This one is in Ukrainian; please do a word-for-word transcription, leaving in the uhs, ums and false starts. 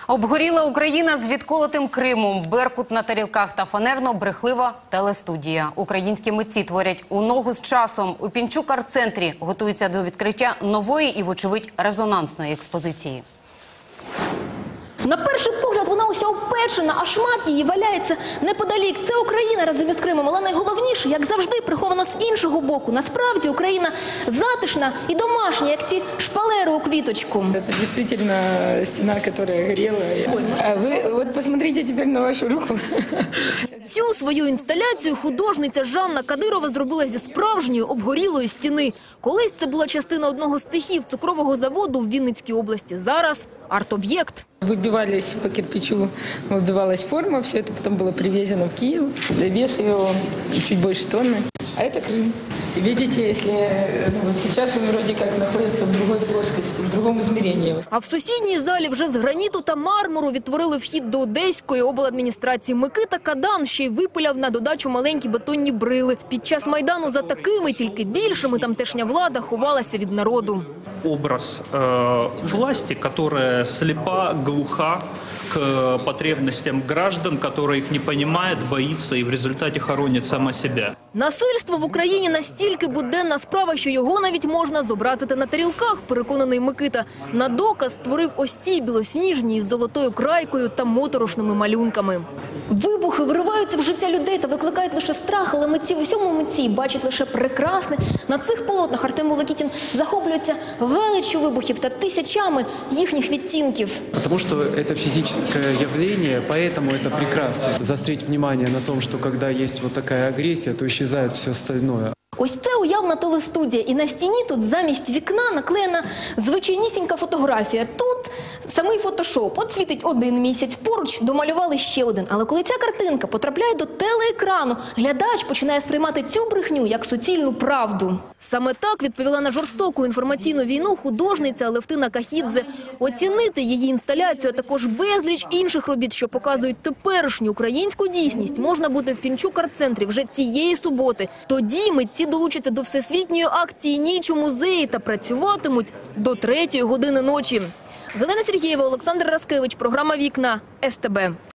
Обгоріла Україна з відколотим Кримом, Беркут на тарілках та фанерно-брехлива телестудія. Українські митці творять у ногу з часом. У Пінчук арт-центрі готуються до відкриття нової і, вочевидь, резонансної експозиції. На перший погляд вона уся опечена, а шмат її валяється неподалік. Це Україна разом із Кримом, але найголовніше, як завжди, приховано з іншого боку. Насправді Україна затишна і домашня, як ці шпалери у квіточку. Це дійсно стіна, яка горіла. А ви, от посмотрите тепер на вашу руку. Цю свою інсталяцію художниця Жанна Кадирова зробила зі справжньої обгорілої стіни. Колись це була частина одного з цехів цукрового заводу в Вінницькій області. Зараз – арт-об'єкт. Выбивались по кирпичу, выбивалась форма, все это потом было привезено в Киев. Вес его чуть больше тонны. А это Крым. И видите, если вот сейчас он вроде как находится в другой плоскости, в другом измерении. А в сусідній залі вже з граніту та мармуру відтворили вхід до Одеської обладміністрації. Микита Кадан ще й випиляв на додачу маленькі бетонні брили. Під час Майдану за такими, тільки більшими, тамтешня влада ховалася від народу. Образ э, власти, которая слепа, глуха к потребностям граждан, которая их не понимает, боится и в результате хоронит сама себя. Насильство в Україні настільки буденна справа, що його навіть можна зобразити на тарілках, переконаний Микита. На доказ створив ось ці білосніжні із золотою крайкою та моторошними малюнками. Вибухи вириваються в життя людей та викликають лише страх, але митці в усьому митці бачать лише прекрасне. На цих полотнах Артем Волокітін захоплюється величчю вибухів та тисячами їхніх відтінків. Потому что это физическое явление, поэтому это прекрасно. Заострить внимание на том, что когда есть вот такая агрессия, то исчезает все остальное. Ось це уявна телестудія. І на стіні тут замість вікна наклеєна звичайнісінька фотографія. Тут самий фотошоп. От світить один місяць, поруч домалювали ще один. Але коли ця картинка потрапляє до телеекрану, глядач починає сприймати цю брехню як суцільну правду. Саме так відповіла на жорстоку інформаційну війну художниця Алевтина Кахідзе. Оцінити її інсталяцію, а також безліч інших робіт, що показують теперішню українську дійсність, можна буде в Пінчук арт-центрі вже цієї суботи. Тоді митці долучаться до всесвітньої акції «Ніч у музеї» та працюватимуть до третьої години ночі. Галина Сергієва, Олександр Раскевич, програма «Вікна», ес те бе.